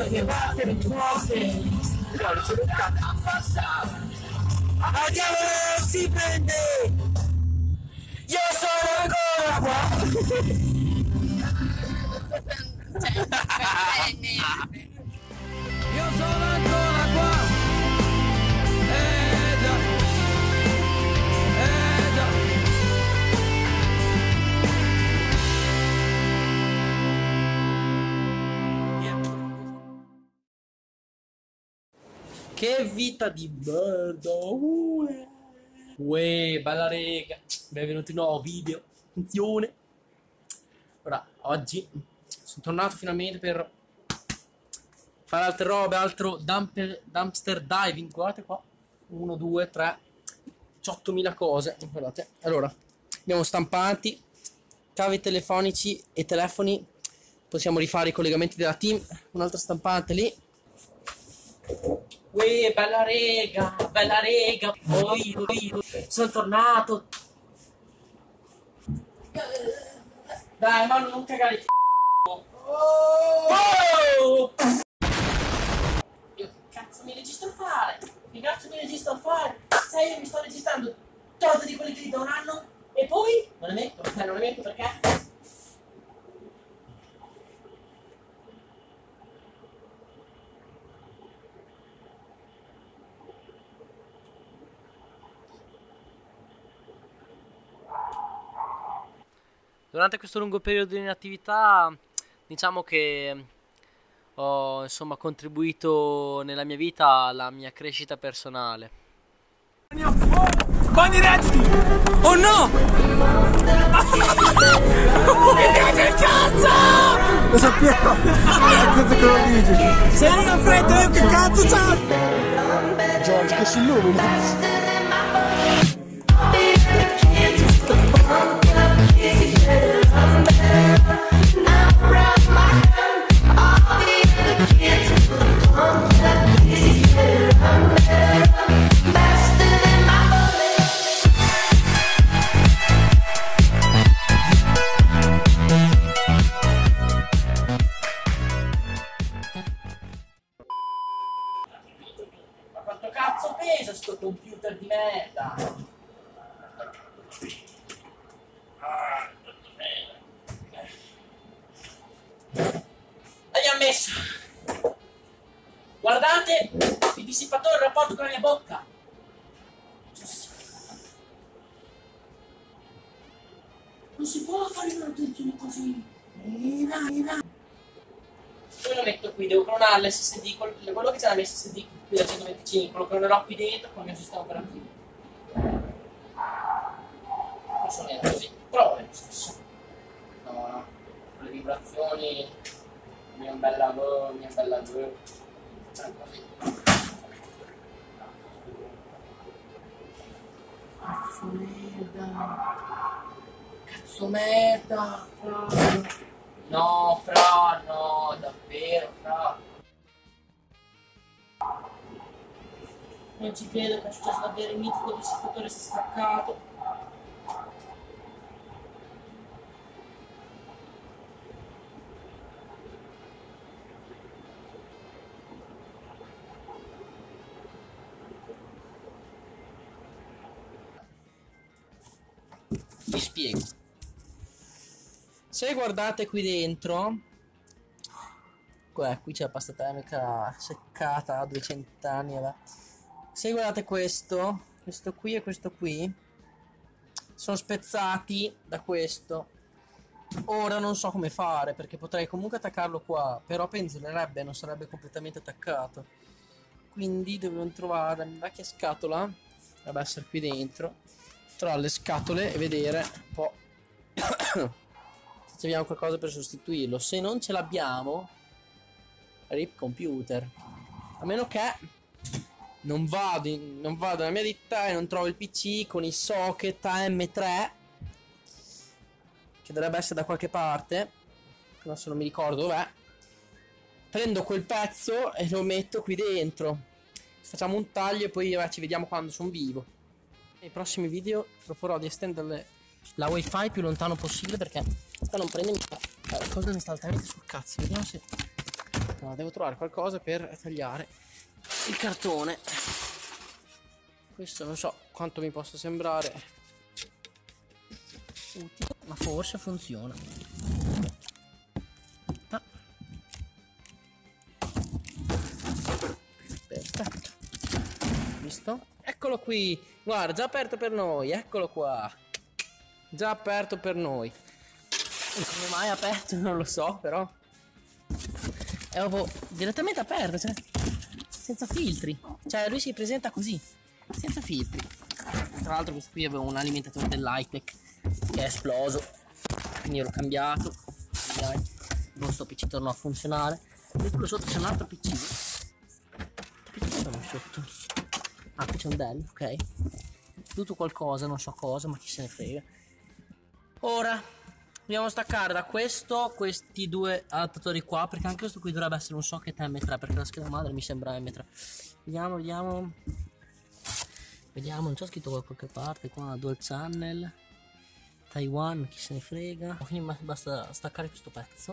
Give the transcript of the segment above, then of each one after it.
che va per cose. Ma diavolo si prende! Io sono ancora qua! Io sono ancora qua! Già! Già! Che vita di merda! Uè, bella rega! Benvenuti in un nuovo video! Attenzione! Ora, oggi sono tornato finalmente per fare altre robe, altro dumpster diving. Guardate qua, 1, 2, 3, 18.000 cose. Guardate, allora, abbiamo stampanti, cavi telefonici e telefoni. Possiamo rifare i collegamenti della team. Un'altra stampante lì. Uè, bella rega, bella rega. Sono tornato. Dai, ma non cagare il oh! Io che cazzo mi registro a fare? Che cazzo mi registro a fare? Sai, io mi sto registrando tot di quelli che gli do un anno e poi non le metto, non le metto perché? Durante questo lungo periodo di inattività, diciamo che ho insomma contribuito nella mia vita alla mia crescita personale. Quanti redditi? Oh no! Mi piace il cazzo! Lo sapevo! Cazzo che lo dici? Se non ho freddo, che cazzo c'ha? George, che si illumina! Ma quanto cazzo pesa sto computer di merda? L'abbiamo messo. Guardate il dissipatore in rapporto con la mia bocca. Non si può fare manutenzione così. Io lo metto qui, devo clonare l'SSD, quello che c'è la mia SSD qui da 125, lo clonerò qui dentro con il mio sistema operativo. Non suonerà così, però è lo stesso. No, con le vibrazioni, mia bella facciamo così. Cazzo merda, fra. No, fra, no, davvero, fra. Non ci credo che è successo davvero, il mitico dissipatore si è staccato. Vi spiego. Se guardate qui dentro, qui c'è la pasta termica seccata a 200 anni. Vabbè. Se guardate questo qui e questo qui sono spezzati da questo. Ora non so come fare perché potrei comunque attaccarlo qua, però penzolerebbe, non sarebbe completamente attaccato. Quindi devo trovare la mia vecchia scatola, dovrebbe essere qui dentro, trovare le scatole e vedere un po' se abbiamo qualcosa per sostituirlo. Se non ce l'abbiamo, rip computer, a meno che non vado nella mia ditta e non trovo il PC con il socket AM3 che dovrebbe essere da qualche parte, adesso non mi ricordo dov'è. Prendo quel pezzo e lo metto qui dentro, facciamo un taglio e poi ci vediamo quando sono vivo. Nei prossimi video proporrò di estendere la wifi più lontano possibile perché sta non prende cosa mi sta altamente sul cazzo. Vediamo se No, devo trovare qualcosa per tagliare il cartone. Questo non so quanto mi possa sembrare utile, ma forse funziona. Ah. Perfetto. Visto? Eccolo qui. Guarda, già aperto per noi. Eccolo qua. Già aperto per noi. Come mai è aperto non lo so, però è proprio direttamente aperto, cioè senza filtri. Cioè lui si presenta così, senza filtri. Tra l'altro questo qui aveva un alimentatore dell'Hitech che è esploso, quindi l'ho cambiato. Non sto PC tornò a funzionare. E quello sotto c'è un altro PC. Che PC c'è sotto? Ah, qui c'è un Dell, ok. Tutto qualcosa, non so cosa, ma chi se ne frega. Ora dobbiamo staccare da questo questi due adattatori qua, perché anche questo qui dovrebbe essere un socket M3, perché la scheda madre mi sembra M3. Vediamo, non c'è scritto da qualche parte qua, dual channel Taiwan, chi se ne frega. Quindi basta staccare questo pezzo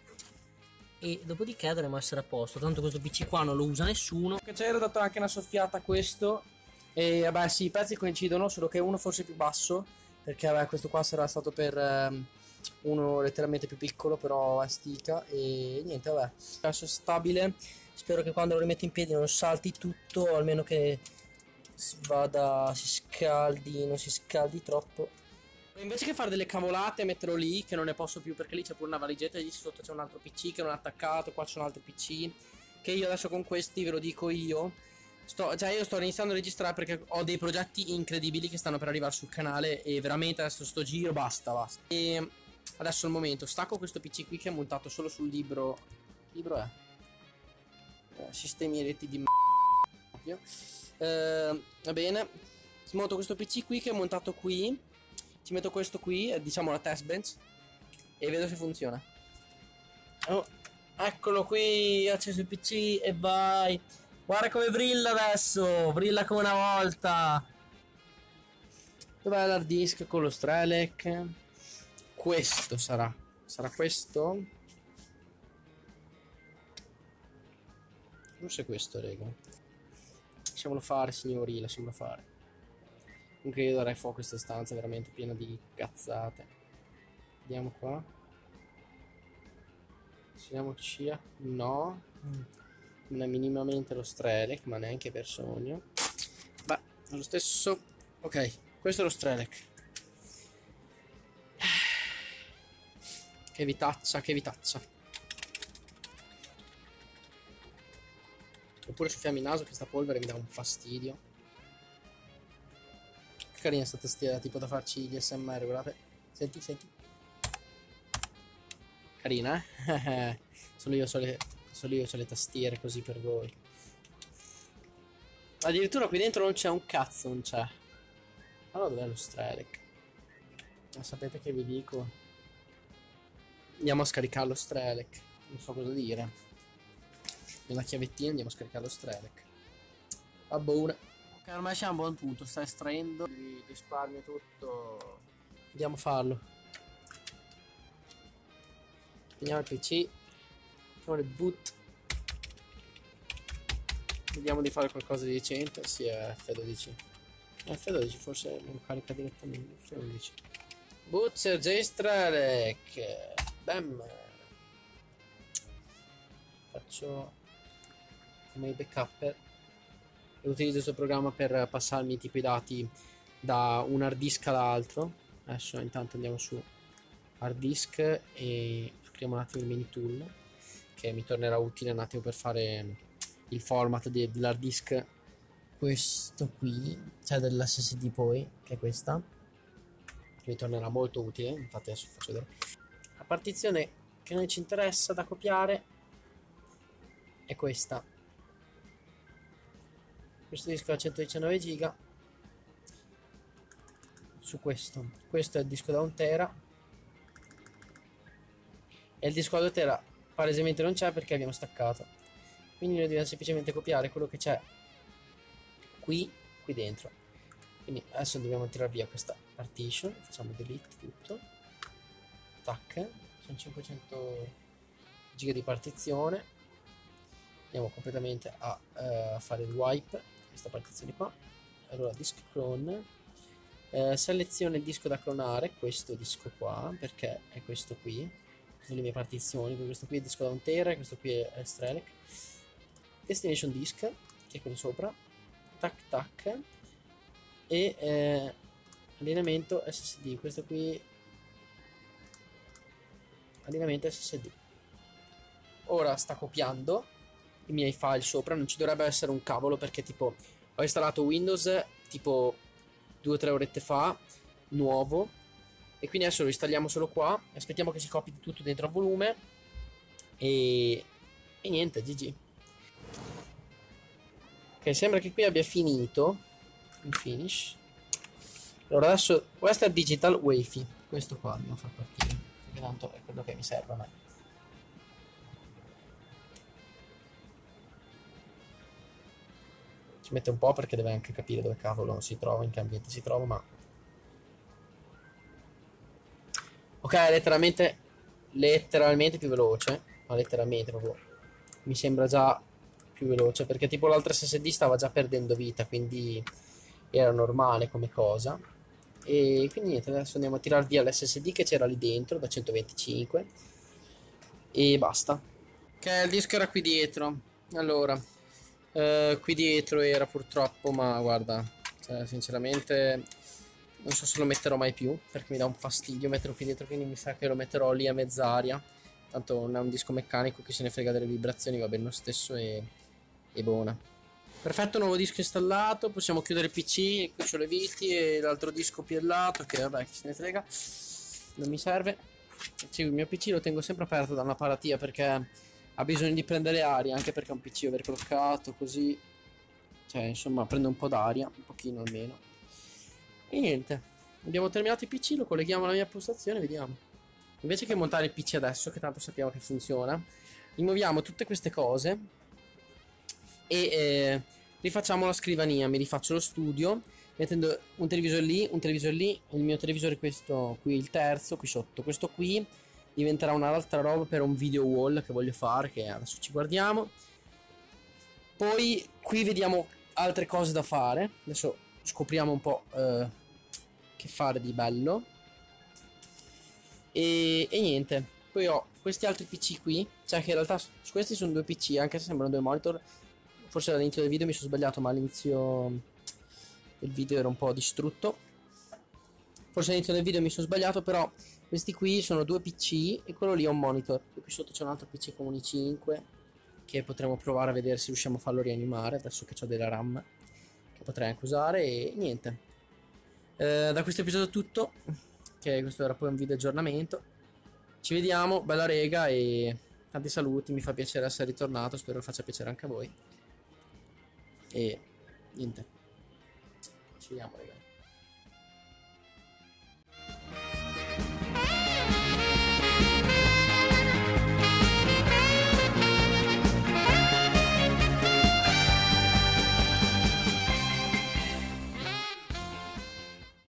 e dopodiché dovremo essere a posto. Tanto questo PC qua non lo usa nessuno. Che c'era dato anche una soffiata a questo. E vabbè sì, i pezzi coincidono, solo che uno forse più basso, perché vabbè questo qua sarà stato per uno letteralmente più piccolo, però è stica. E niente, vabbè, adesso è stabile. Spero che quando lo rimetto in piedi non salti tutto, o almeno che si scaldi, non si scaldi troppo. Invece che fare delle cavolate e metterlo lì, che non ne posso più perché lì c'è pure una valigetta e lì sotto c'è un altro PC che non è attaccato, qua c'è un altro PC, che io adesso con questi, ve lo dico io, io sto iniziando a registrare perché ho dei progetti incredibili che stanno per arrivare sul canale e veramente adesso sto giro, basta. E adesso è il momento, stacco questo PC qui che è montato solo sul libro è? Sistemi reti di ovvio. Va bene, smonto questo PC qui che è montato qui. Ci metto questo qui, diciamo la test bench, e vedo se funziona. Oh, eccolo qui, acceso il PC e vai. Guarda come brilla adesso, brilla come una volta. Dov'è l'hard disk con lo Strelec? Questo sarà questo? Forse questo, raga. Lasciamolo fare, signori, lasciamolo fare. Comunque io darei fuoco a questa stanza veramente piena di cazzate. Vediamo qua. Accendiamoci. No. Non è minimamente lo Strelec, ma neanche per sogno. Beh, è lo stesso. Ok, questo è lo Strelec. Che vitaccia, che vitaccia. Oppure soffiarmi il naso che sta polvere mi dà un fastidio. Carina sta tastiera, tipo da farci gli SMR, guardate. Senti. Carina, eh? Solo io so le tastiere così per voi. Addirittura qui dentro non c'è un cazzo, non c'è. Allora dov'è lo Strelec? Ma sapete che vi dico? Andiamo a scaricare lo Strelec. Non so cosa dire. Nella chiavettina andiamo a scaricare lo Strelec. Va buona. Ok, ormai siamo a buon punto, sta estraendo, risparmio tutto. Andiamo a farlo. Vediamo il PC. Facciamo il boot. Vediamo di fare qualcosa di decente. Sì, è F12. F12 forse non carica direttamente. F11. Boot Sergei Strelec. Bam. Faccio come i backupper. Utilizzo questo programma per passarmi tipo i dati da un hard disk all'altro. Adesso intanto andiamo su hard disk e apriamo un attimo il mini tool che mi tornerà utile un attimo per fare il format dell'hard disk, questo qui, cioè dell'SSD poi, che è questa, mi tornerà molto utile. Infatti adesso faccio vedere la partizione che noi ci interessa da copiare è questa. Questo disco ha 119 giga. Su questo è il disco da 1 tera e il disco da 2 tera palesemente non c'è perché abbiamo staccato, quindi noi dobbiamo semplicemente copiare quello che c'è qui dentro. Quindi adesso dobbiamo tirare via questa partition, facciamo delete tutto, tac, sono 500 giga di partizione, andiamo completamente a fare il wipe, questa partizione qua. Allora disk clone, seleziona il disco da clonare, questo disco qua, perché è questo qui, sono le mie partizioni, quindi questo qui è il disco da 1 tera, questo qui è Strelec. Destination disk, che è quello sopra, tac tac, e allineamento SSD, questo qui, allineamento SSD. Ora sta copiando i miei file sopra, non ci dovrebbe essere un cavolo perché tipo ho installato Windows tipo 2 o 3 orette fa, nuovo, e quindi adesso lo installiamo solo qua, aspettiamo che si copi tutto dentro al volume e niente, GG. Ok, sembra che qui abbia finito il finish. Allora adesso Western Digital Wi-Fi, questo qua dobbiamo far partire perché tanto è quello che mi serve a me. Ci mette un po' perché deve anche capire dove cavolo si trova, in che ambiente si trova, ma... Ok, letteralmente più veloce, ma letteralmente proprio mi sembra già più veloce, perché tipo l'altro SSD stava già perdendo vita, quindi era normale come cosa. E quindi niente, adesso andiamo a tirar via l'SSD che c'era lì dentro da 125 e basta. Ok, il disco era qui dietro. Allora, qui dietro era purtroppo, ma guarda, cioè, sinceramente non so se lo metterò mai più perché mi dà un fastidio metterlo qui dietro, quindi mi sa che lo metterò lì a mezz'aria. Tanto non è un disco meccanico, che se ne frega delle vibrazioni, va bene lo stesso e buona. Perfetto, nuovo disco installato, possiamo chiudere il PC, qui c'ho le viti e l'altro disco piellato, che vabbè, chi se ne frega, non mi serve. Sì, il mio PC lo tengo sempre aperto da una paratia perché ha bisogno di prendere aria, anche perché è un PC overclockato, così, cioè insomma prende un po' d'aria, un pochino almeno. E niente, abbiamo terminato il PC, lo colleghiamo alla mia postazione, vediamo. Invece che montare il PC adesso, che tanto sappiamo che funziona, rimuoviamo tutte queste cose e rifacciamo la scrivania. Mi rifaccio lo studio mettendo un televisore lì, il mio televisore questo qui, il terzo qui sotto. Questo qui diventerà un'altra roba per un video wall che voglio fare, che adesso ci guardiamo. Poi qui vediamo altre cose da fare. Adesso scopriamo un po' che fare di bello. E niente. Poi ho questi altri PC qui, cioè che in realtà questi sono 2 PC, anche se sembrano 2 monitor. Forse all'inizio del video mi sono sbagliato, ma all'inizio del video era un po' distrutto. Forse all'inizio del video mi sono sbagliato, però questi qui sono 2 PC e quello lì è un monitor. E qui sotto c'è un altro PC con un i5 che potremo provare a vedere se riusciamo a farlo rianimare, adesso che ho della RAM che potrei anche usare. E niente, da questo episodio è tutto, che questo era poi un video aggiornamento. Ci vediamo, bella rega e tanti saluti, mi fa piacere essere ritornato, spero faccia piacere anche a voi. E niente, ci vediamo, raga.